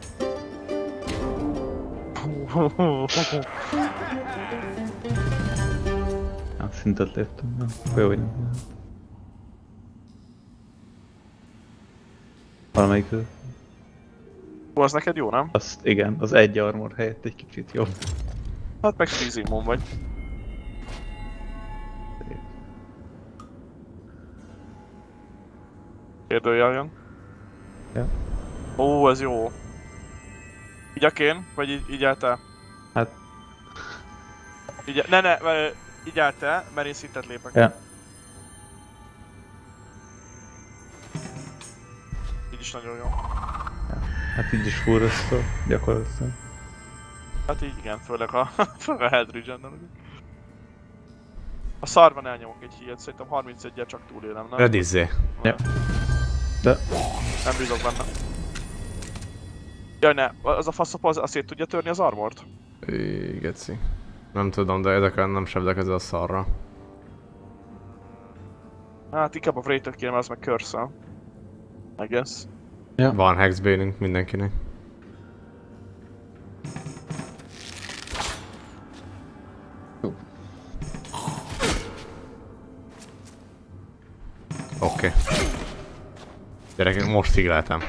Hát szintet léptem, nem? Akkor jó, hogy nem. Valamelyik ő. Az neked jó, nem? Azt igen, az egy armor helyett egy kicsit jobb. Hát meg Freezingmon vagy. Kérdőjel jön. Ja. Ó, ez jó. Igyak én? Vagy így állt el? Hát... Így állt el, mert én szintet lépek. Ja. Így is nagyon jó. Ja. Hát így is furrasztó, gyakorlatilag. Hát így igen, főleg a head regen-nel. A szarban elnyomok egy híjat, szerintem 31-jel csak túlélem, nem? Redizzé. Ja. De... Nem bízok benne. Jaj ne, az a faszop az szét tudja törni az armort? Geci. Nem tudom, de ezeken nem sebzek ezzel a szarra. Hát inkább a Wraith-ot kérem, az meg curse-el. I guess. Ja. Van hexbane-ünk mindenkinek. Oké. Gyerekek, most szigláltam.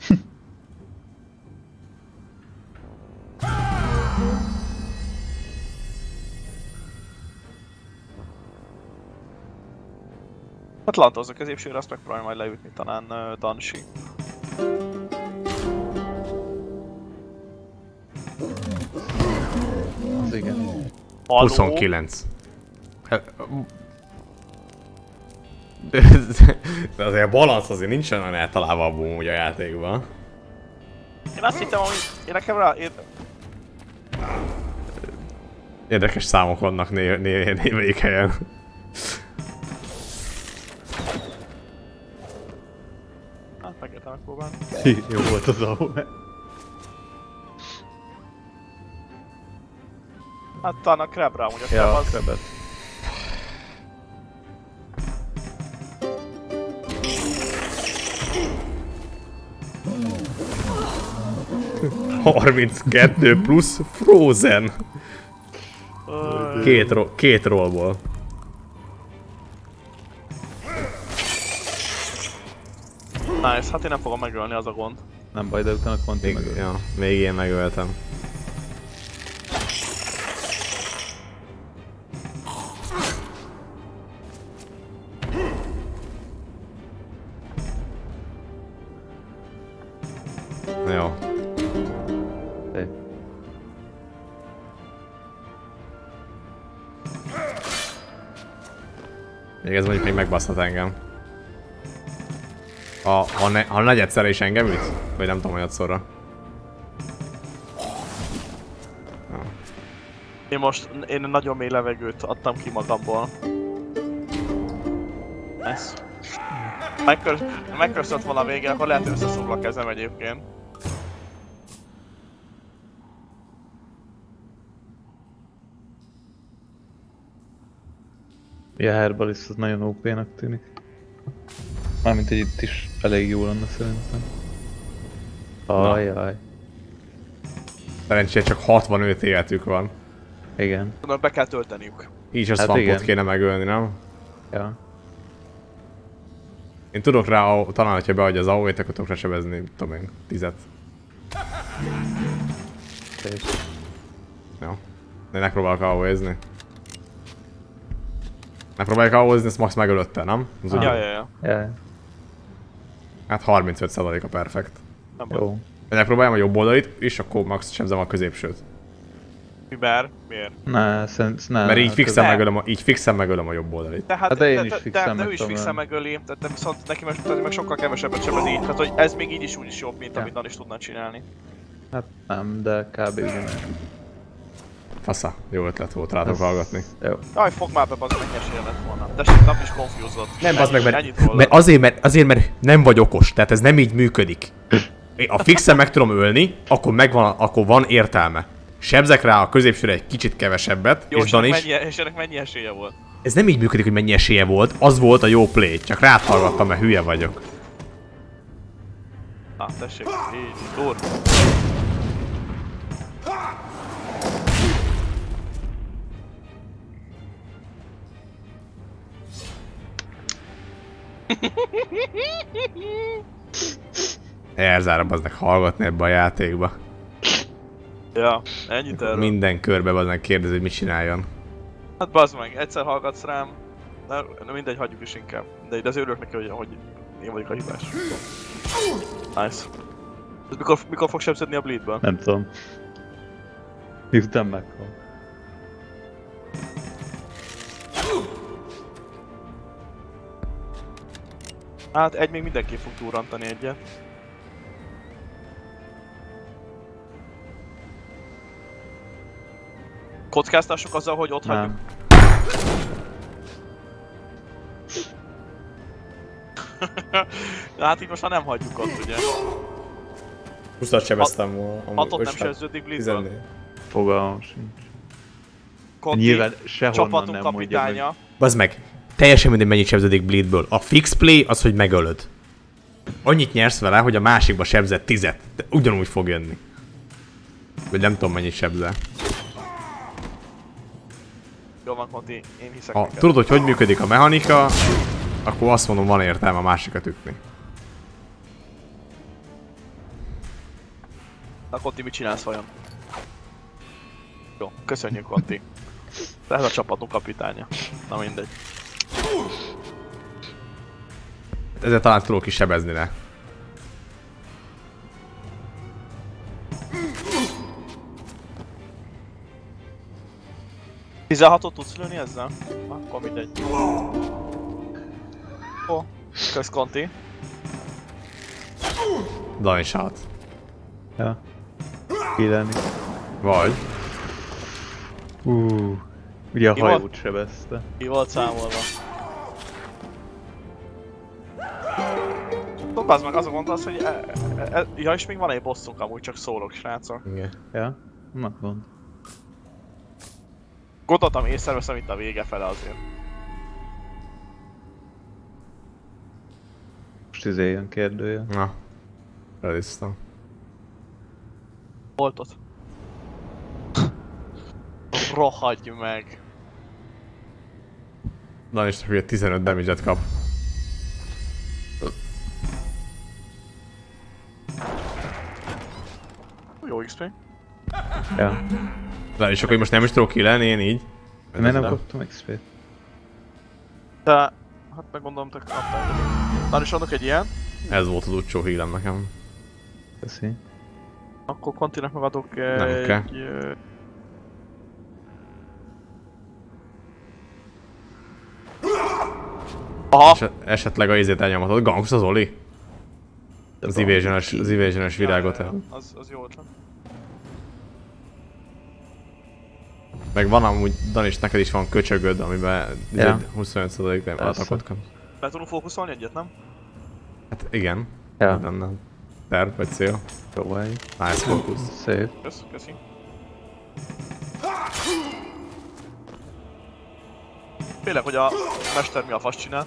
Hát lantoz a középsőre, azt megpróbálja majd leütni talán Danshi. Az igen. 29. De azért a balansz azért nincsen olyan eltalálva amúgy a játékban. Én azt hittem, hogy én nekem rá... Érdekes számok vannak némelyik helyen. Hát megértem próbálni. Jó volt az ahol. Hát talán a Crab-ra amúgy a Ja, Crab a az... Crab-et. ...32 plusz Frozen. Két rollból. Nice, hát én nem fogom megölni, az a gond. Nem baj, de utána Conti megöl. Ja, még én megöltem. Jó. Még ez mondjuk még megbaszhat engem. Ha negyedszerre is engem üt? Vagy nem tudom, olyatszorra. Én nagyon mély levegőt adtam ki magamból. Ez. Megköszönt volna a végén, akkor lehet, hogy összeszorul a kezem egyébként. Ja, Herbalist az nagyon OP-nak tűnik. Mármint, hogy itt is elég jó lenne szerintem. Ajjaj. Szerencsére csak 65 életük van. Igen. Tudom, be kell tölteniük. Így a swampot kéne megölni, nem? Ja. Én tudok rá, talán, hogyha beadja az AOE-t, akkor tudok rá sebezni, tudom én, 10-et. Jó. De megpróbálok AOE-zni. Megpróbáljuk AOE-zni, ezt max megölötte, nem? Ja. Hát 35% a perfekt. Nem jó. De megpróbáljam a jobb oldalit, és akkor max sebzem a középsőt. Miért? Ne. Mert így fixen megölöm a jobb oldalit. Tehát de én is fixen de ő is fixen megöli, tehát viszont neki meg sokkal kevesebbet sebez így. Tehát hogy ez még így is úgy is jobb, mint amit Dan is tudna csinálni. Hát nem, de kb. Ugyanaz. Fasza, jó ötlet volt rátok hallgatni. Jó. Jaj, fog már be, bazd meg, esélye lett volna. Tessék, nap is confused. Nem, bazd meg, mert azért, mert nem vagy okos, tehát ez nem így működik. A fixen meg tudom ölni, akkor van értelme. Sebzek rá a középsőre egy kicsit kevesebbet, jó, és Dan is. És ennek mennyi esélye volt? Ez nem így működik, hogy mennyi esélye volt, az volt a jó play, csak rád hallgattam, mert hülye vagyok. Tessék, így, dur. Elzárom aznak hallgatni ebbe a játékba. Ja, ennyit erről. Minden körbe aznak kérdezi, hogy mit csináljon. Hát bazd meg, egyszer hallgatsz rám. Na mindegy, hagyjuk is inkább. De az örülök neki, hogy én vagyok a hibás. Nice. Ez mikor fog sebződni a bleedből? Nem tudom. Miután meghal. Hát egy még mindenki fog túrantani egyet. Kockáztassuk azzal, hogy ott hagyjuk. Hát így most már nem hagyjuk ott, ugye. 20-at sebeztem volna. 6-ot nem sebződik bleedből. Fogalmam sincs. Conti, nyilván sehonnan csapatunk nem mondja kapitánya. meg. Bazd meg, teljesen mindegy mennyit sebződik bleedből. A fix play az, hogy megölöd. Annyit nyersz vele, hogy a másikba sebzett 10-et. De ugyanúgy fog jönni. Vagy nem tudom mennyit sebzel. Jó van, Conti, én hiszek Ha neked. tudod, hogy működik a mechanika, akkor azt mondom, van értelme a másikat ütni. Na Conti, mit csinálsz vajon? Jó, köszönjük Conti. De ez a csapatunk kapitánya. Na mindegy. Ezzel talán tudok is sebezni rá. Ot tudsz lőni ezzel? Akkor mindegy. Ó, kösz Conti. Dan shot. Ja. Kilelni. Vagy. Ugye a Ki hajót volt? sebezte. Ki volt számolva? Dobázd meg, azon gondolsz, hogy ja, és még van egy bosszunk amúgy, csak szólok, srácok. Igen. Ja? Na, gond. Gondoltam, észreveszem itt a vége fele azért. Most jön kérdője. Na. Redisztam. Voltot. Rohadj meg! Dan is hülye 15 damage-et kap. Jó XP. Ja. Dan is akkor most nem is tudok kilelni, én így. Miért nem kaptam XP-t? De... hát meg gondolom, te kaptál. Már is adok egy ilyen. Ez volt az utcsó hílem nekem. Köszi. Akkor Continek meg adok Nem egy... kell. Aha! Esetleg a izét elnyomhatod. Gangsta az Oli? Az evasion-ös virágot el. Az jó ötlet. Meg van amúgy, Dan is neked is van köcsögöd, amiben 25%-ben atakot kapsz. Be tudunk fókuszolni egyet, nem? Hát igen. Ja. Nem. Terv vagy cél. Próbálj. Nice focus. Szép. Köszi. Félek, hogy a mester mi a fasz csinál.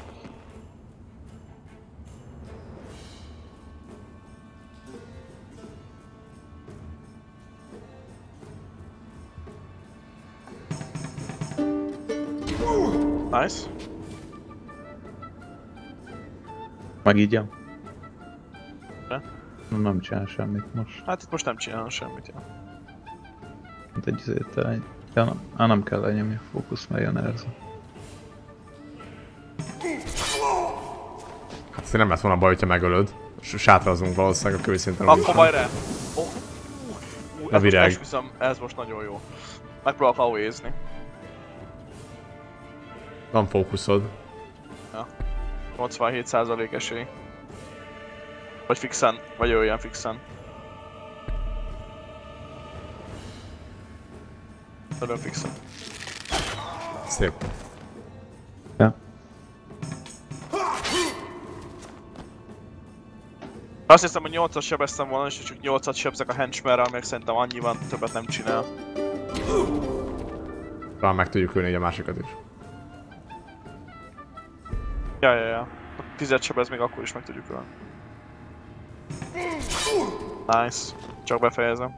Nice. Megígyem. De? Nem csinál semmit most. Hát itt most nem csinálom semmit, ja. Mint egy azért egy... Ja, nem kell lenyomni a fókusz, mert jön erze. Hát azért nem lesz volna baj, hogyha megölöd. Sátrazunk valószínűleg a kőszinten. Akkor majd rá! A virág. Ez most nagyon jó. Megpróbálok AOE-zni. Van fókuszod. Ja. 87% esély. Vagy fixen, vagy olyan fixen. Nagyon fixen. Szép. Ja. Azt hiszem, hogy 8-at sebeztem volna, és csak 8-at sebzek a henchmanrel, még szerintem annyiban többet nem csinál. Talán meg tudjuk ölni egy a másikat is. Ja. A 10-et sebez még akkor is meg tudjuk ölni. Nice. Csak befejezem.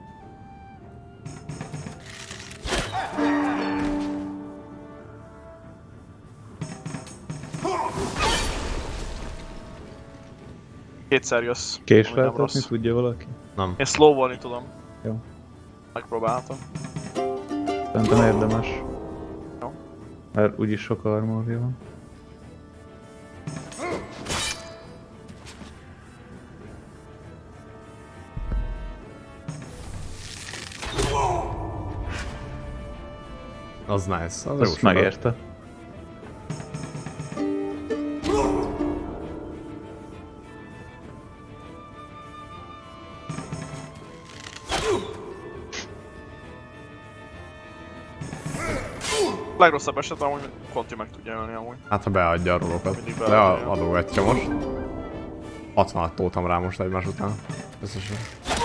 Kétszer jössz. Késleltetni tudja valaki? Nem. Én slow-volni tudom. Jó. Megpróbáltam. Szerintem érdemes. Jó. Mert úgyis sok armorja van. Az nice. Az azt megérte. Legrosszabb esetben amúgy Conti meg tudja ölni amúgy. Hát ha beadja a rolokat. Leadógatja most. 66 toltam rá most egymás után. Összesen.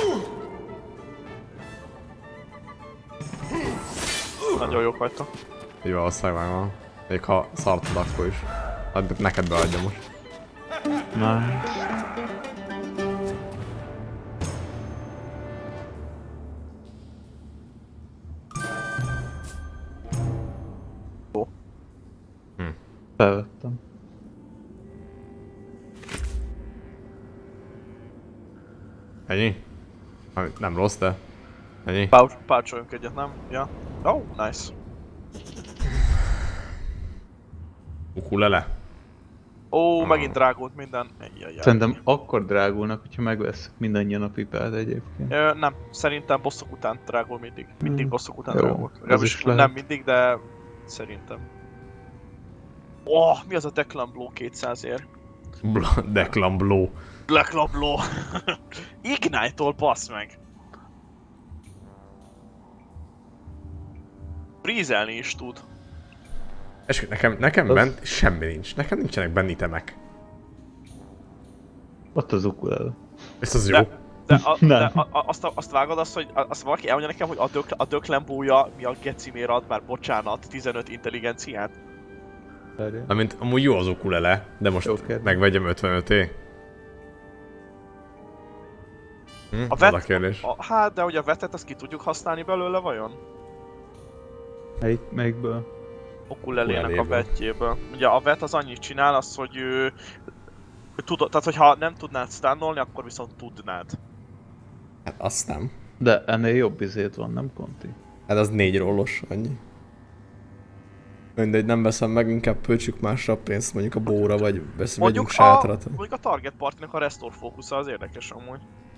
Nagyon jók vagytok. Így valószínűleg megvan. Még ha szartod akkor is. Hát neked beadja most. Nice. Felvettem. Ennyi? Nem rossz, de... Ennyi? Párcsoljunk egyet, nem? Ja. Oh, nice. Ukulele? Ó, megint drágult minden. Szerintem akkor drágulnak, hogyha megveszünk mindannyian a pipát egyébként. Nem, szerintem bosszok után drágul mindig. Mindig bosszok után jó, drágult. az is lehet. Nem mindig, de szerintem. Oh, mi az a Declan Blow 200-ért? Declan Blow. Declan Blow. Ignite-tól bassz meg. Freezelni is tud. És nekem az... bent semmi nincs. Nekem nincsenek benne itemek. Ott az ukulele. Ez az jó. De azt vágod azt, hogy azt valaki elmondja nekem, hogy a Declan Blow-ja mi a gecimér ad, már bocsánat, 15 intelligenciát? Amint amúgy jó az ukulele, de most megvegyem 55-é. A vet, a kérdés. Hát, de hogy a vetet azt ki tudjuk használni belőle vajon? Melyikből? Ukulelének a vetjéből. Ugye a vet az annyit csinál, az, hogy tehát hogyha nem tudnád stunnolni, akkor viszont tudnád. Hát azt nem. De ennél jobb izét van, nem Conti? Hát az 4 rollos, annyi. Mindegy, nem veszem meg, inkább pöltsük másra a pénzt, mondjuk a bóra, vagy vegyünk sátrat. Mondjuk a target partinak a restore fókusza az érdekes amúgy.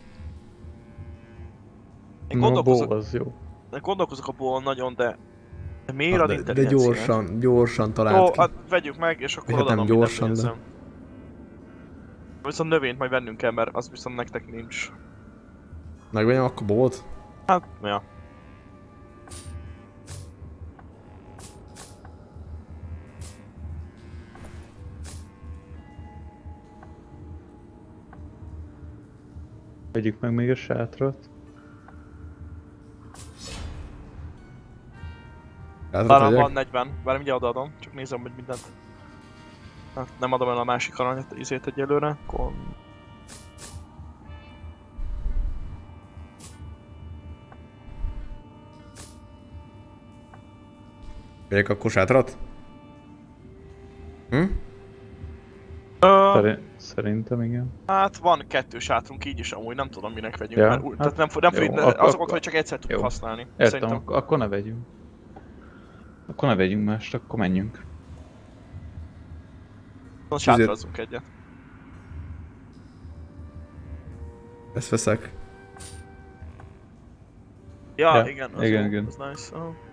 Én gondolkozok a bón nagyon, de miért ad intelligenciát? De gyorsan talált ki. Hát vegyük meg, és akkor odaadom nem gyorsan, de... Viszont növényt majd vennünk kell, mert az viszont nektek nincs. Megvegyem akkor bót? Hát, ja. Vegyük meg még a sátrat. Van 40, bár mindjárt odaadom, csak nézem, hogy mindent. Hát nem adom el a másik aranyat, izét egyelőre, akkor... Vegyek akkor sátrat? Szerintem igen. Hát van 2 sátrunk így is amúgy, nem tudom minek vegyünk, ja, mert hát, tehát nem azokat, hogy csak egyszer tudjuk használni. Értem, akkor ne vegyünk. Akkor ne vegyünk mást, akkor menjünk. Sátrazzunk egyet. Ezt veszek. Ja, igen, az igen, jó, igen. az nice.